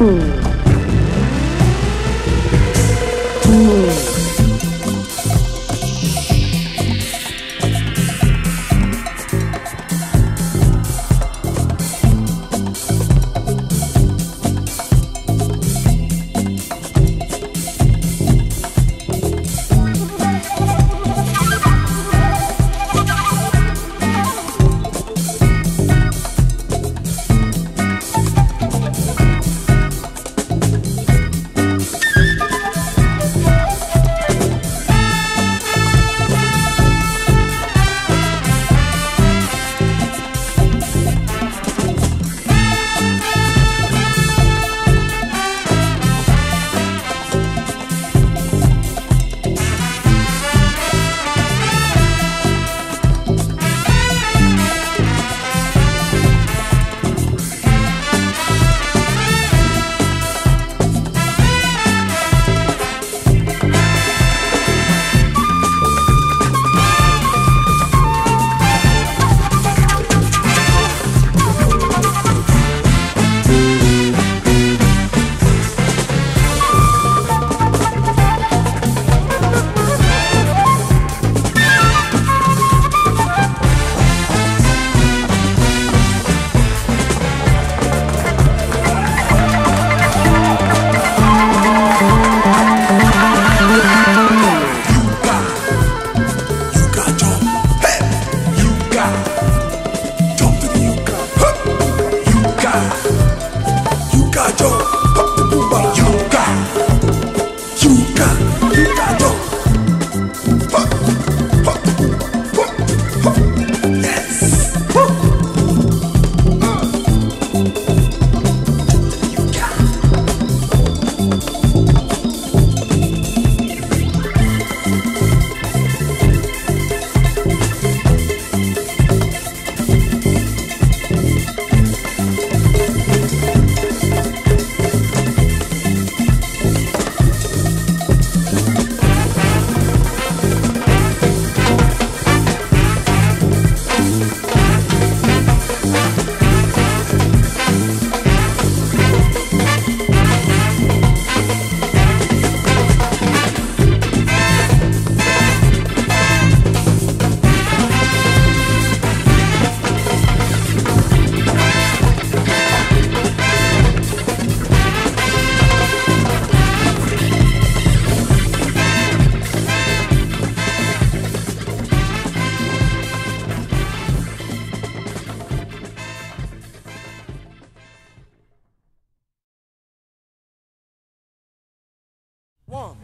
1,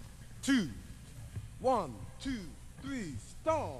2, 1, 2, 3, start.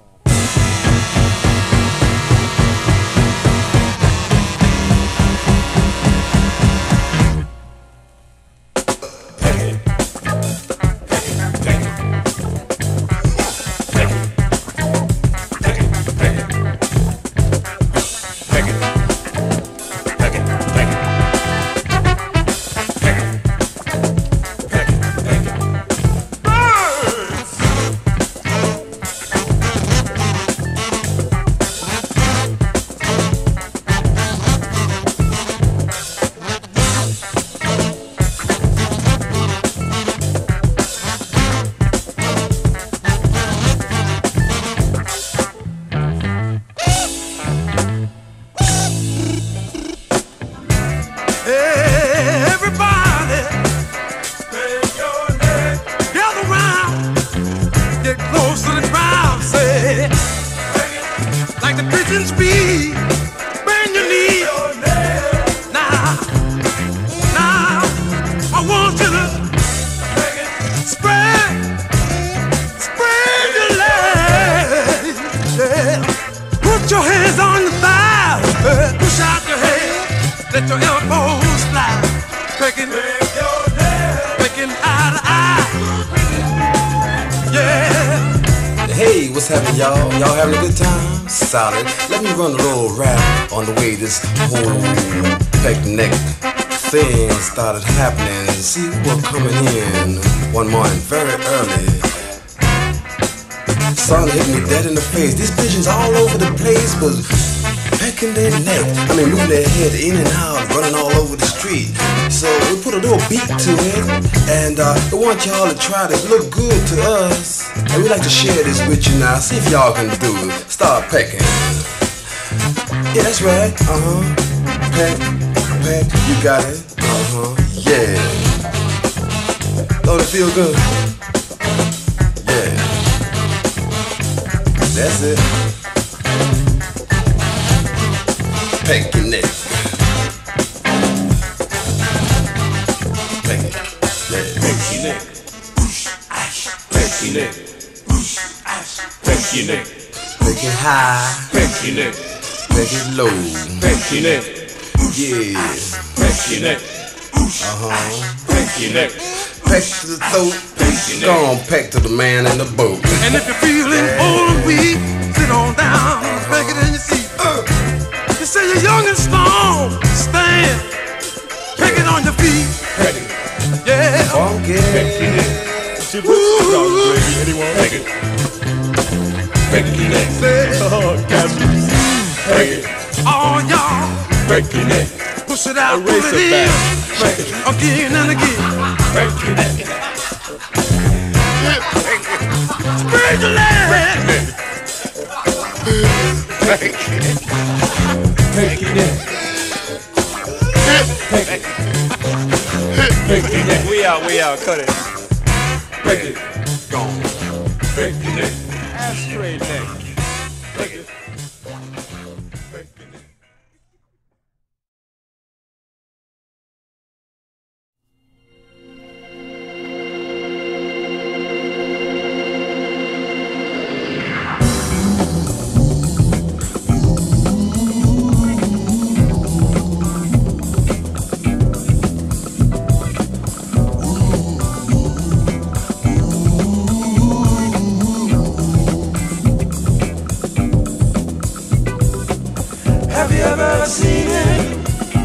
Let your elbows fly, breaking eye to eye. Yeah. Hey, what's happening, y'all? Y'all having a good time? Solid. Let me run a little rap on the way this whole picnic thing started happening. See, we were coming in one morning very early. Sun hit me dead in the face. These pigeons all over the place was shaking their neck. I mean, moving their head in and out, running all over the street. So we put a little beat to it, and we want y'all to try to look good to us. And we like to share this with you now. See if y'all can do it. Start pecking. Yeah, that's right. Peck, peck. You got it. Yeah. Don't it feel good? Yeah. That's it. Peck your neck. Peck it. Yeah. Peck your neck. Peck your neck. Peck your neck. Peck it high. Peck your neck. Peck it low. Peck your neck. Yeah. Peck your neck. Peck your neck. Peck to the throat. Go on, peck to the man in the boat. And if you're feeling old and weak, sit on down, peck it in your seat. You say you're young and strong, stand, peck it on your feet. Peck it. Yeah. Funky. Peck your neck. Ooh. Anyone? Peck it. Peck your neck. Oh, Casper. Peck it. Oh, y'all. Peck your neck. Push it out, pull Erase it it in. back. Again and again. Peck your neck. Spread your legs. Peck your neck. Peck your neck. Peck your neck. We out, cut it. Peck it. Gone. Peck your neck. Ashtray neck. Peck it. Peck your neck. Have you ever seen it?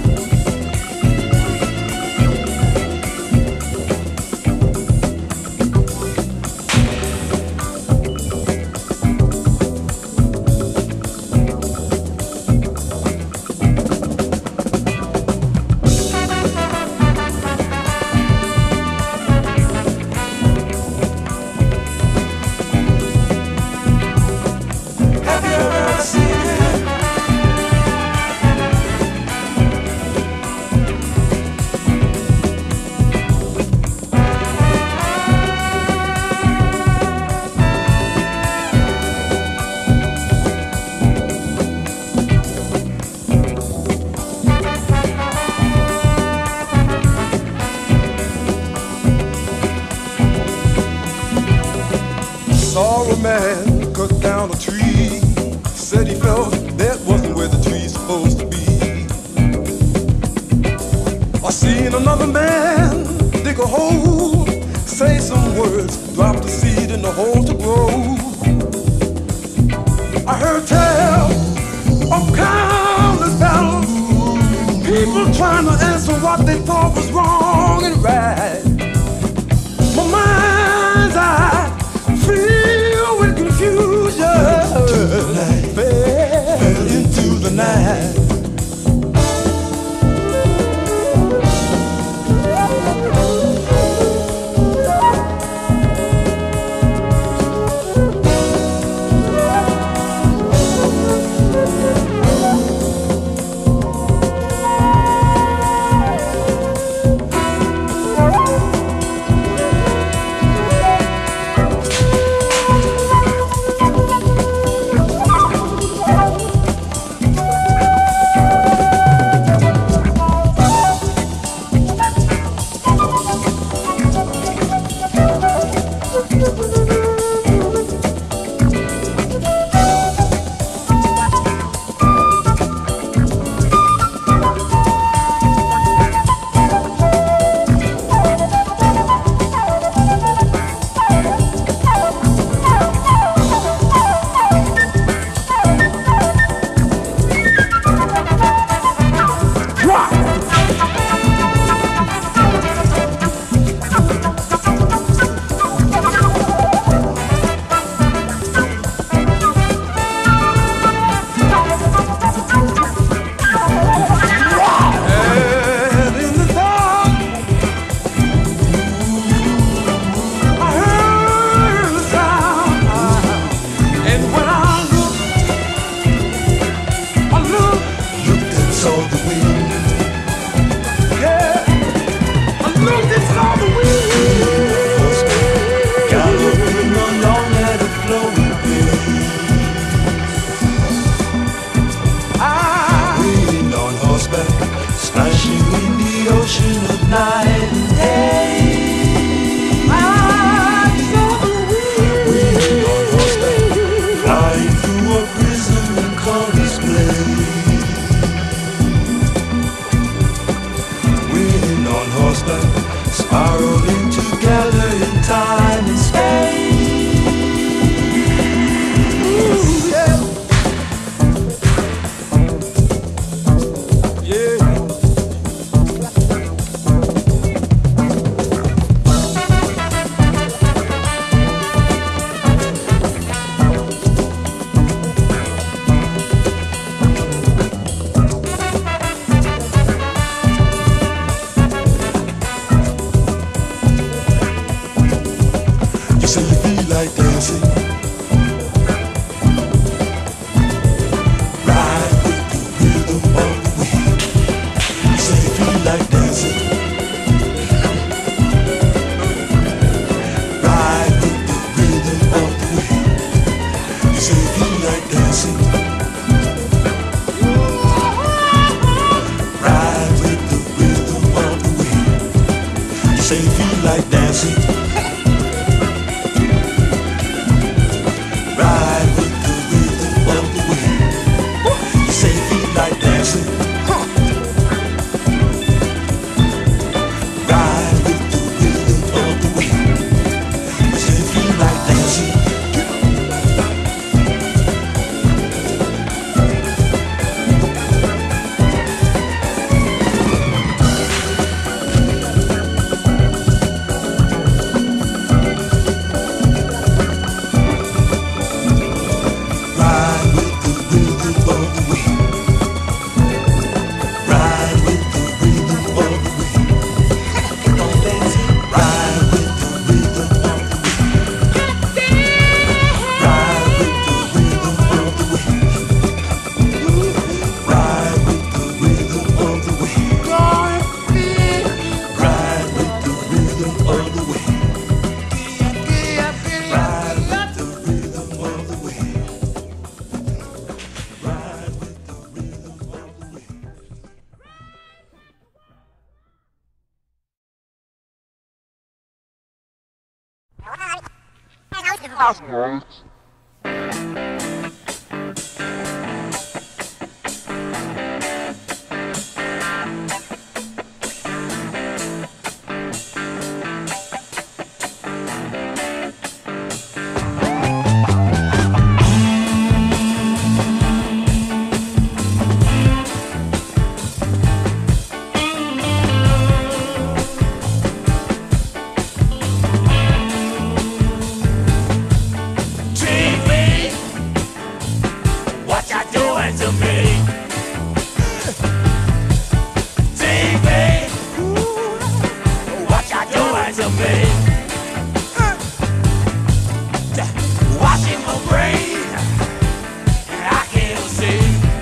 Have you ever seen it? Saw a man cut down a tree. Said he felt that wasn't where the tree's supposed to be. I seen another man dig a hole, say some words, drop the seed in the hole to grow. I heard tell of countless battles, people trying to answer what they thought was wrong and right. My mind's eye filled with confusion, fell into the night. horseback, spiraling together in time and space. Ooh, yeah. You say you feel like dancing. Ride with the rhythm of the wind. You say you feel like dancing. Ride with the rhythm of the wind. You say you feel like dancing. Ride with the rhythm of the wind. You say you feel like dancing. Ride with the rhythm of the wind. You say you feel like dancing. Ride with the rhythm of the wind. You say you feel like dancing. Ride with the rhythm of the wind. Ride with the rhythm of the wind. Keep on dancing. Ride with the rhythm of the wind. Ride with the rhythm of the wind. Ride with the rhythm of the wind. Ride with the rhythm of the wind. Ride with the rhythm of the wind. Ride with the rhythm of the wind. TV, what you doing to me? TV, what you doing to me? Washing my brain, and I can't see.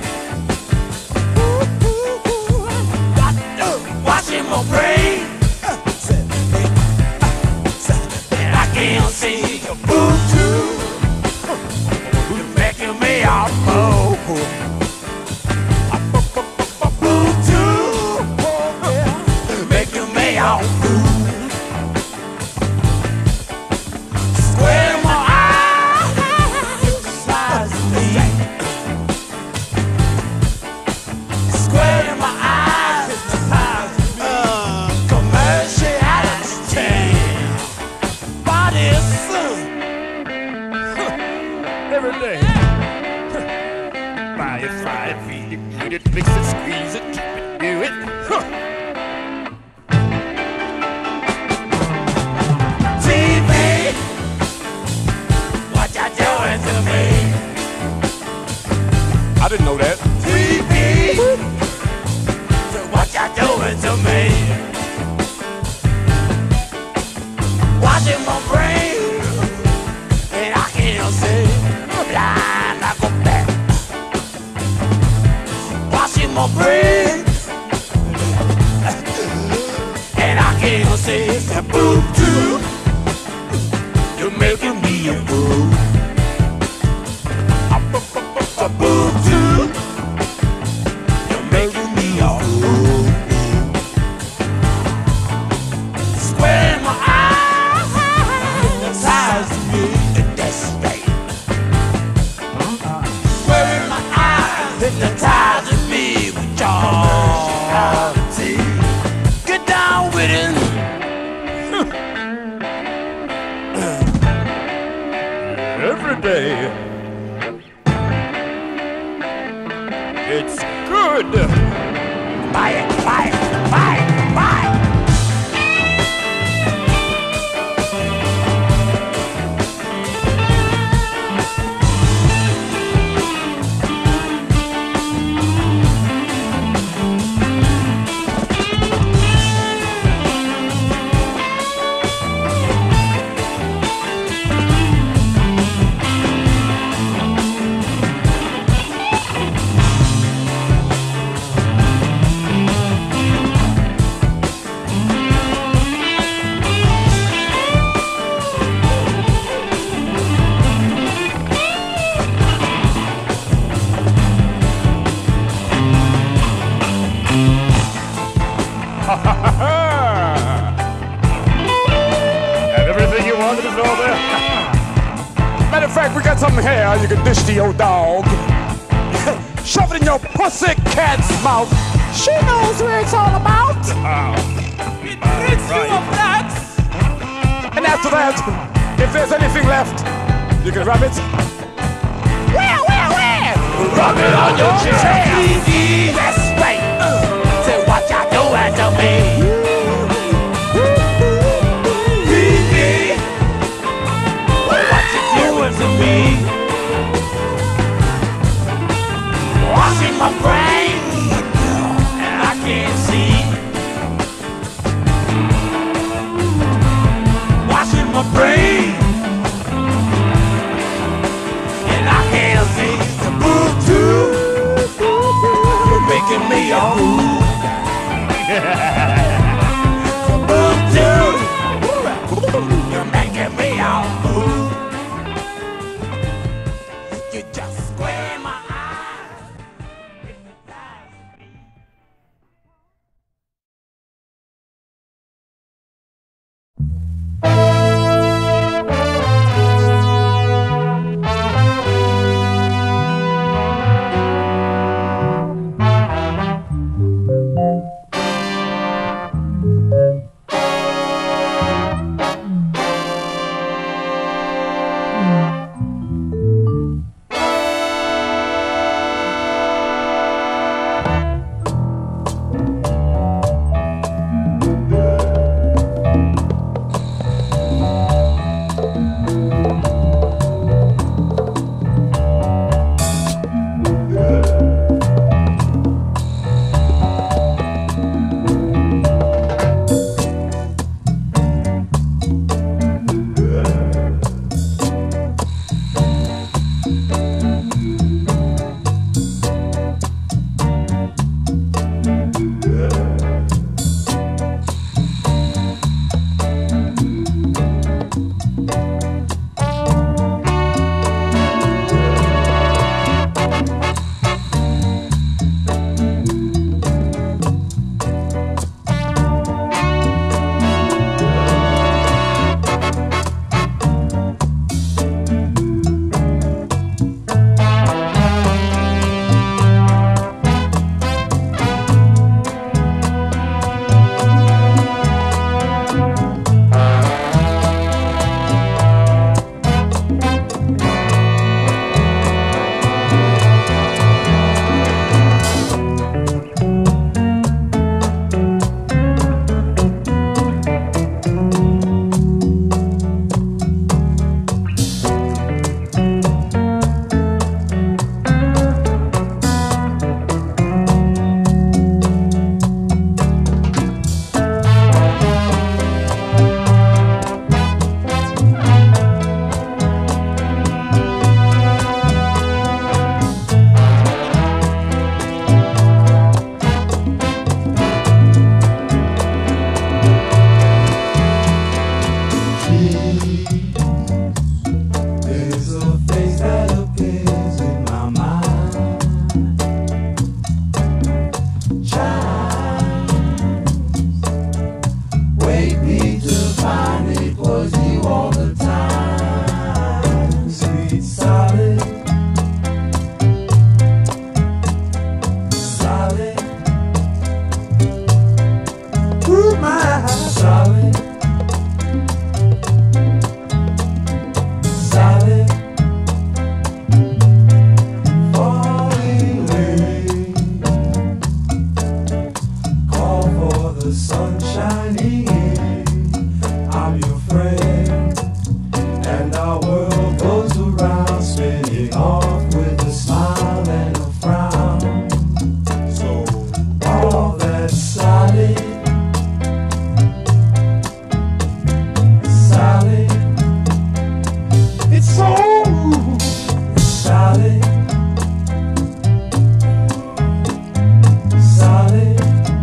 Washing my brain, and I can't see. You're making me all move. Making me all move. Square my eyes, size me. Square my eyes, size me. Commerciality, body every day. Buy it, fry it, feed it, eat it, mix it, squeeze it, keep it, do it. TV, what you doing to me? I didn't know that. TV, what you doing to me? Watching my brain, and I can't see. I'm blind like a bat. Washing my brain, and I can't see. It's a boom too. You're making me a fool. A boom too. You're making me a fool. Square my eyes, size me, and that's right. Square my eyes, hypnotizing me with your reality. Get down with it. good. Buy it, buy it, buy it, buy it. And everything you wanted is all there. Matter of fact, we got something here you can dish to your dog. Shove it in your pussy cat's mouth. She knows what it's all about. It's full of nuts. And after that, if there's anything left, you can rub it. Where? Rub it on your chest. That's right. Say what you doing to me. What you doing to me? Washing my brain, and I can't see. Washing my brain, and I can't see. Move to, you're making me a fool. sun shining in. I'm your friend, and our world goes around, spinning off with a smile and a frown. So all that's solid, solid, it's so solid, solid.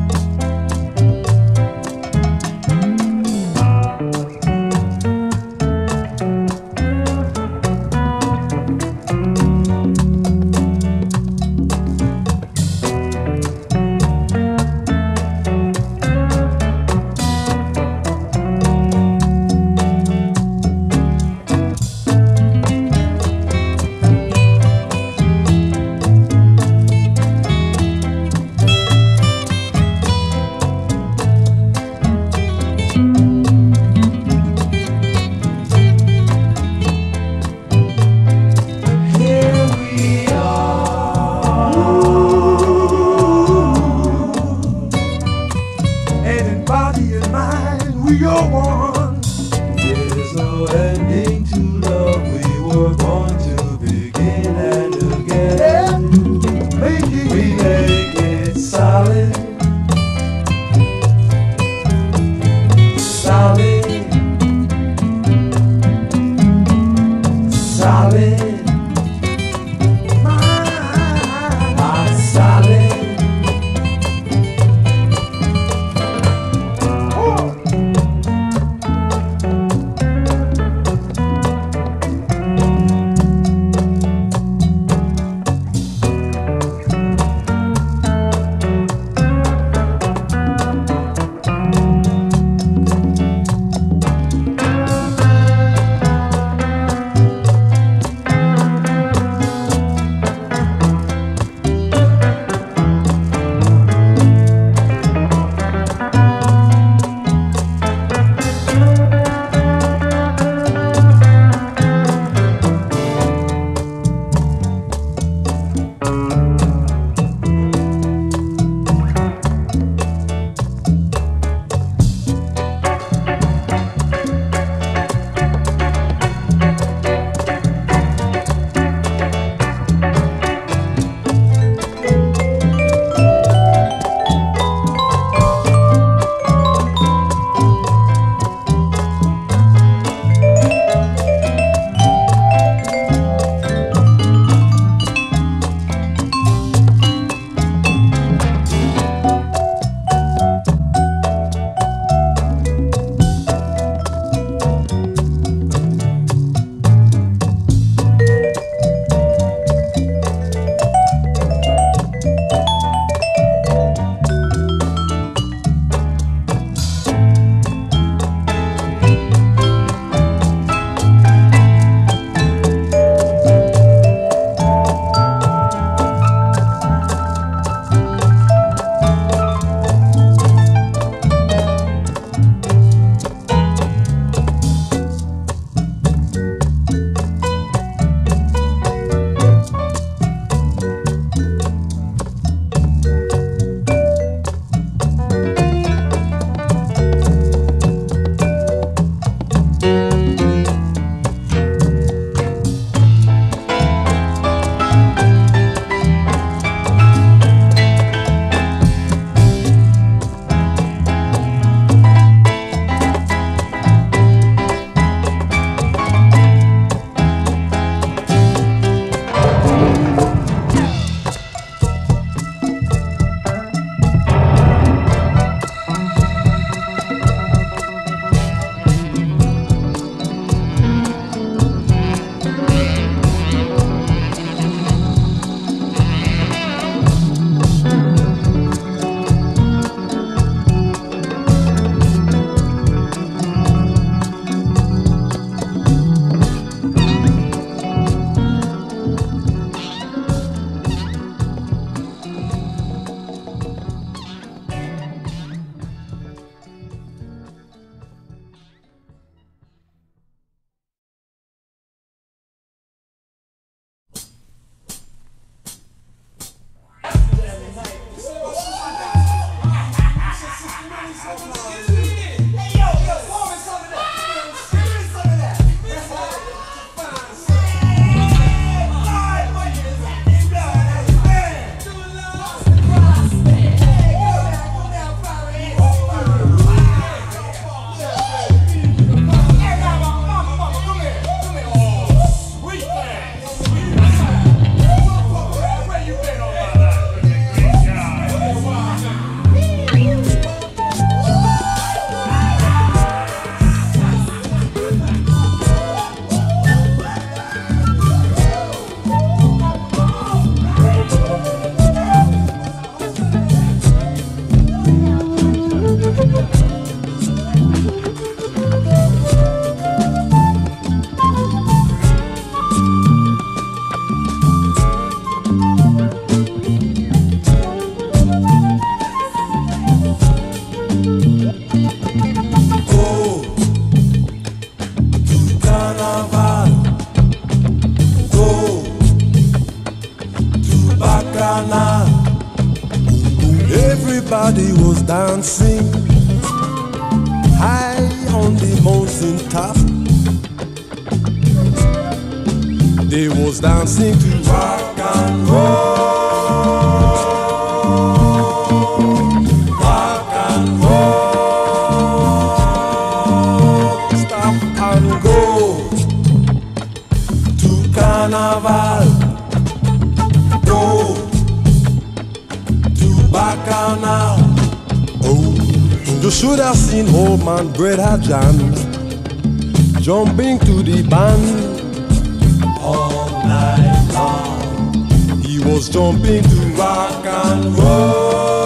Body and mind, we are one. There's no ending to love. We were born to begin and again. We make it solid, solid, solid. My solid. Go to Carnival. Go to Bacchanal. Everybody was dancing high on the mountain top. They was dancing to rock and roll. Rock and roll. Stop and go to Carnival. Go to Bacchanal. Oh, you should have seen old man Brett John jumping to the band all night long. He was jumping to rock and roll.